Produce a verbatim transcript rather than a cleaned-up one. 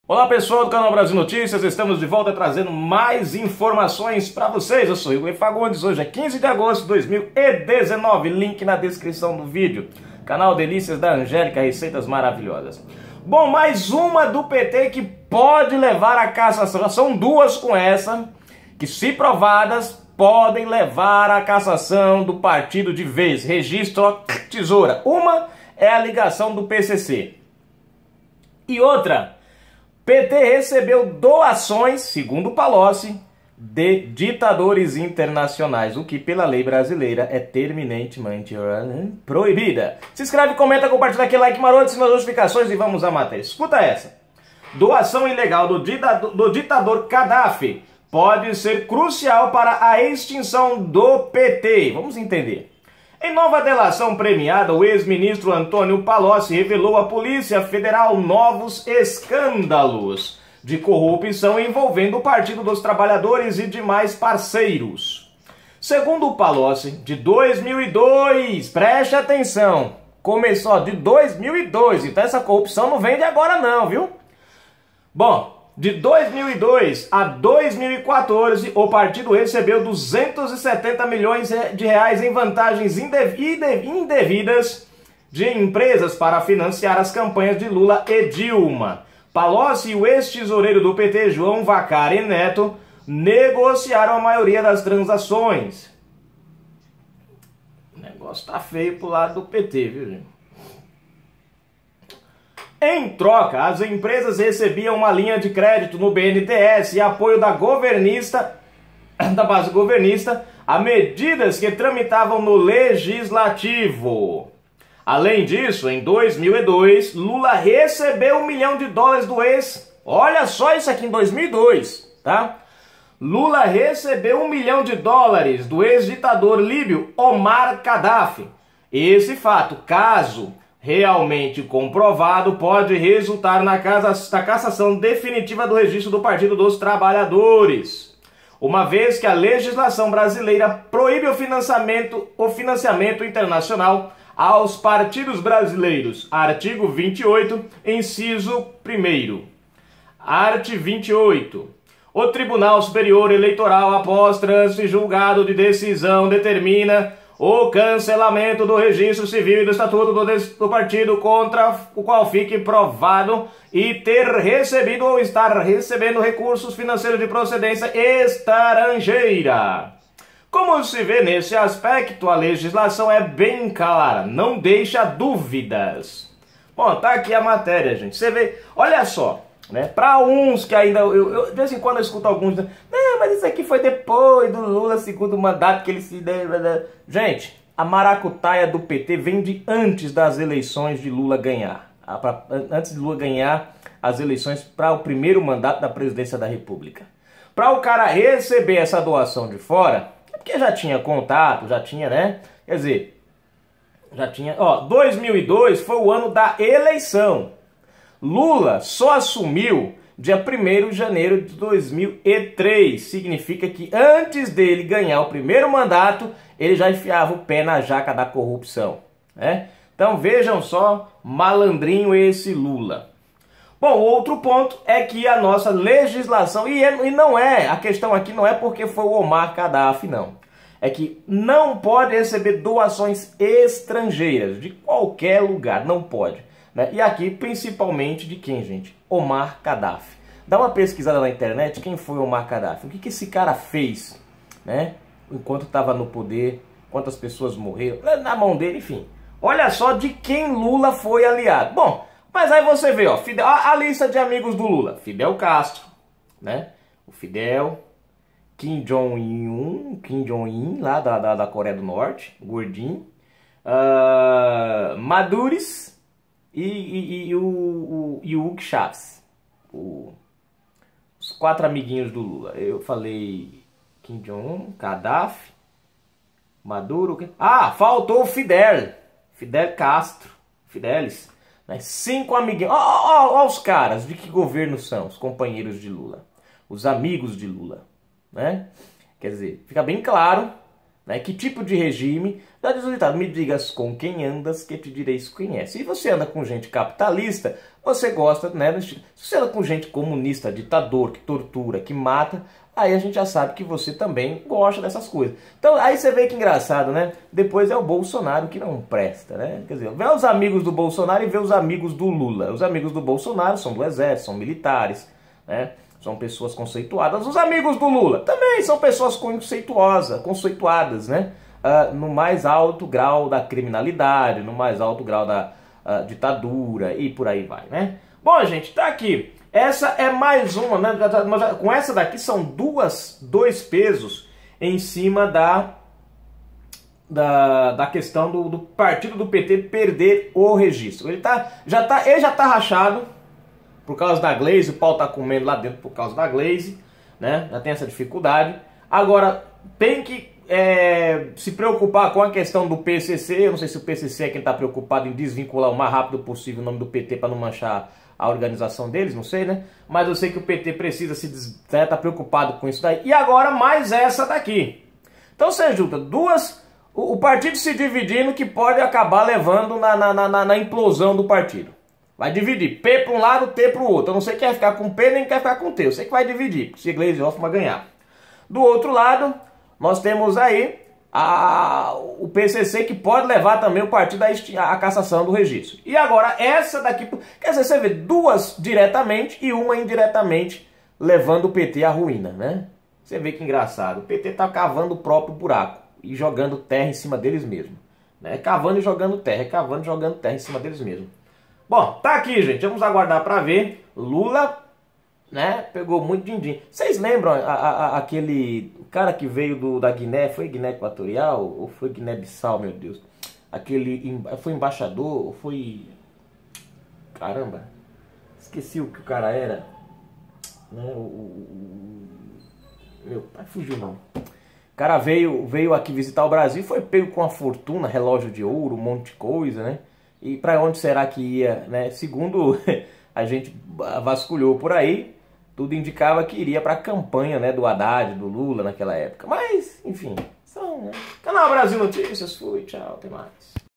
Olá pessoal do canal Brasil Notícias, estamos de volta trazendo mais informações para vocês. Eu sou Igor Fagundes, hoje é quinze de agosto de dois mil e dezenove, link na descrição do vídeo. Canal Delícias da Angélica, receitas maravilhosas. Bom, mais uma do P T que pode levar à cassação, já são duas com essa, que se provadas podem levar à cassação do partido de vez. Registro, ó, tesoura. Uma é a ligação do P C C. E outra... P T recebeu doações, segundo Palocci, de ditadores internacionais, o que pela lei brasileira é terminantemente proibida. Se inscreve, comenta, compartilha aqui, like maroto, sina as notificações e vamos à matéria. Escuta essa. Doação ilegal do ditador, do ditador Gaddafi pode ser crucial para a extinção do P T. Vamos entender. Em nova delação premiada, o ex-ministro Antônio Palocci revelou à Polícia Federal novos escândalos de corrupção envolvendo o Partido dos Trabalhadores e demais parceiros. Segundo o Palocci, de dois mil e dois, preste atenção, começou de dois mil e dois, então essa corrupção não vem de agora não, viu? Bom... De dois mil e dois a dois mil e quatorze, o partido recebeu duzentos e setenta milhões de reais em vantagens indevidas de empresas para financiar as campanhas de Lula e Dilma. Palocci e o ex-tesoureiro do P T, João Vacari Neto, negociaram a maioria das transações. O negócio tá feio pro lado do P T, viu, gente? Em troca, as empresas recebiam uma linha de crédito no B N D E S e apoio da governista, da base governista, a medidas que tramitavam no Legislativo. Além disso, em dois mil e dois, Lula recebeu um milhão de dólares do ex... Olha só isso aqui em dois mil e dois, tá? Lula recebeu um milhão de dólares do ex-ditador líbio Omar Gaddafi. Esse fato, caso... realmente comprovado, pode resultar na, casa, na cassação definitiva do registro do Partido dos Trabalhadores, uma vez que a legislação brasileira proíbe o financiamento, o financiamento internacional aos partidos brasileiros. Artigo vinte e oito, inciso primeiro. Art. vinte e oito. O Tribunal Superior Eleitoral, após trânsito e julgado de decisão, determina o cancelamento do registro civil e do estatuto do, do partido contra o qual fique provado e ter recebido ou estar recebendo recursos financeiros de procedência estrangeira. Como se vê nesse aspecto, a legislação é bem clara, não deixa dúvidas. Bom, tá aqui a matéria, gente. Você vê, olha só, né? Para uns que ainda, eu, eu, de vez em quando eu escuto alguns, né? Não, mas isso aqui foi depois do Lula, segundo mandato que ele se deu. Gente, a maracutaia do P T vem de antes das eleições de Lula ganhar. Pra, antes de Lula ganhar as eleições para o primeiro mandato da presidência da República. Para o cara receber essa doação de fora, é porque já tinha contato, já tinha, né? Quer dizer, já tinha... Ó, dois mil e dois foi o ano da eleição. Lula só assumiu dia primeiro de janeiro de dois mil e três. Significa que antes dele ganhar o primeiro mandato, ele já enfiava o pé na jaca da corrupção, né? Então vejam só, malandrinho esse Lula. Bom, outro ponto é que a nossa legislação, e, é, e não é, a questão aqui não é porque foi o Omar Gaddafi, não. É que não pode receber doações estrangeiras, de qualquer lugar, não pode. Né? E aqui, principalmente, de quem, gente? Omar Gaddafi. Dá uma pesquisada na internet, quem foi Omar Gaddafi? O que, que esse cara fez, né? Enquanto estava no poder, quantas pessoas morreram, na mão dele, enfim. Olha só de quem Lula foi aliado. Bom, mas aí você vê, ó, Fidel, a, a lista de amigos do Lula. Fidel Castro, né? O Fidel, Kim Jong-un, Kim Jong-un, lá da, da, da Coreia do Norte, gordinho. Uh, Maduris... E, e, e o, o, e o Hugo Chávez, o, os quatro amiguinhos do Lula. Eu falei Kim Jong-un, Gaddafi, Maduro. Ah, faltou o Fidel, Fidel Castro, Fidelis. Né? Cinco amiguinhos. Olha os caras, de que governo são os companheiros de Lula, os amigos de Lula. Né? Quer dizer, fica bem claro, Né? Que tipo de regime? Já diz o ditado, me digas com quem andas que te direi se conhece. Se você anda com gente capitalista, você gosta, né? Se você anda com gente comunista, ditador, que tortura, que mata, aí a gente já sabe que você também gosta dessas coisas. Então aí você vê que engraçado, né? Depois é o Bolsonaro que não presta, né? Quer dizer, vê os amigos do Bolsonaro e vê os amigos do Lula. Os amigos do Bolsonaro são do exército, são militares, né? São pessoas conceituadas. Os amigos do Lula também são pessoas conceituosas, conceituadas, né? Uh, no mais alto grau da criminalidade, no mais alto grau da uh, ditadura e por aí vai, né? Bom, gente, tá aqui. Essa é mais uma, né? Com essa daqui são duas, dois pesos em cima da, da, da questão do, do partido do P T perder o registro. Ele, tá, já tá, ele já tá rachado por causa da Glaze, o pau tá comendo lá dentro por causa da Glaze, né? Já tem essa dificuldade. Agora, tem que é, se preocupar com a questão do P C C. Eu não sei se o P C C é quem está preocupado em desvincular o mais rápido possível o nome do P T para não manchar a organização deles, não sei, né? Mas eu sei que o P T precisa se des... né, tá preocupado com isso daí. E agora mais essa daqui. Então você junta duas, o, o partido se dividindo, que pode acabar levando na, na, na, na implosão do partido. Vai dividir, P para um lado, T para o outro. Eu não sei quem quer ficar com P, nem quer ficar com T. Eu sei que vai dividir, se Gleisi Hoffmann ganhar. Do outro lado, nós temos aí a, o P C C, que pode levar também o partido à, à cassação do registro. E agora essa daqui, quer dizer, você vê duas diretamente e uma indiretamente levando o P T à ruína, né? Você vê que engraçado. O P T está cavando o próprio buraco e jogando terra em cima deles mesmo. Né? Cavando e jogando terra, cavando e jogando terra em cima deles mesmo. Bom, tá aqui, gente. Vamos aguardar para ver. Lula, né, pegou muito din-din. Vocês lembram a, a, a, aquele cara que veio do, da Guiné? Foi Guiné Equatorial ou foi Guiné-Bissau, meu Deus? Aquele, foi embaixador ou foi... Caramba, esqueci o que o cara era. Né, o, o, meu pai fugiu o nome. O cara veio, veio aqui visitar o Brasil, foi pego com a fortuna, relógio de ouro, um monte de coisa, né? E para onde será que ia, né? Segundo a gente vasculhou por aí, tudo indicava que iria para a campanha, né, do Haddad, do Lula naquela época. Mas, enfim, são, né? Canal Brasil Notícias, fui, tchau, até mais.